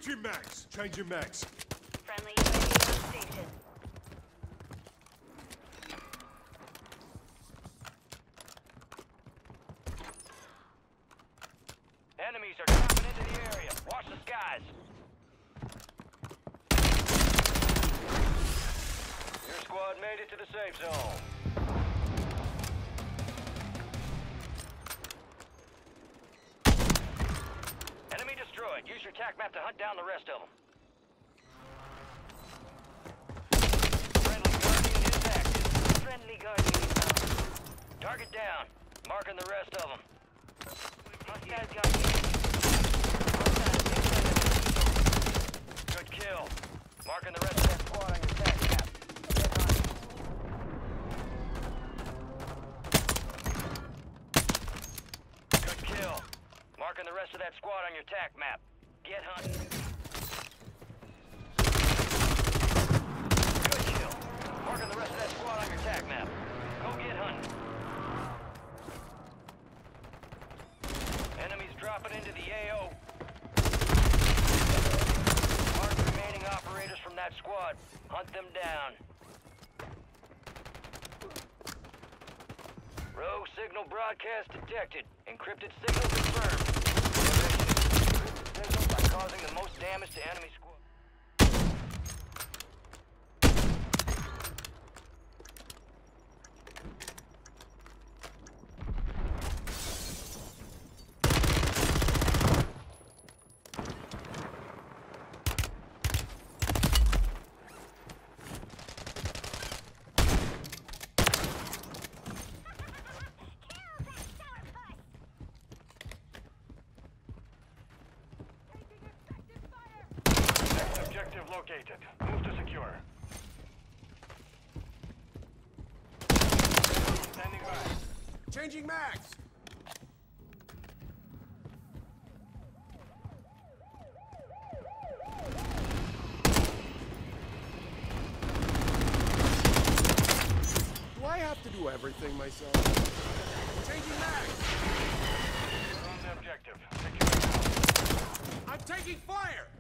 Changing mags. Changing mags. Friendly UAV on station. Enemies are dropping into the area. Watch the skies. Your squad made it to the safe zone. Enemy destroyed. Use your TAC map to hunt down the rest of them. Friendly Guardian is active. Friendly Guardian inbound. Target down. Marking the rest of them. Hostile Guardian. Good kill. Marking the rest of that squad on your TAC map. Good kill. Marking the rest of that squad on your TAC map. Get hunting. Good kill. Marking the rest of that squad on your TAC map. Go get hunting. Enemies dropping into the AO. Mark the remaining operators from that squad. Hunt them down. Rogue signal broadcast detected. Encrypted signal confirmed. Signal by causing the most damage to enemy squad. Objective located. Move to secure. Standing by. Changing mags. Do I have to do everything myself? Changing mags. We're on the objective. Secure. I'm taking fire.